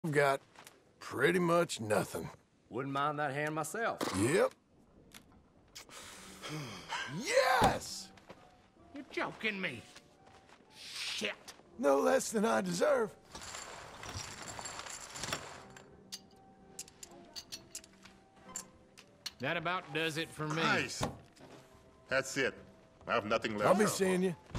I've got pretty much nothing. Wouldn't mind that hand myself. Yep. Yes! You're joking me. Shit. No less than I deserve. That about does it for me. Nice. That's it. I have nothing left. I'll be seeing you.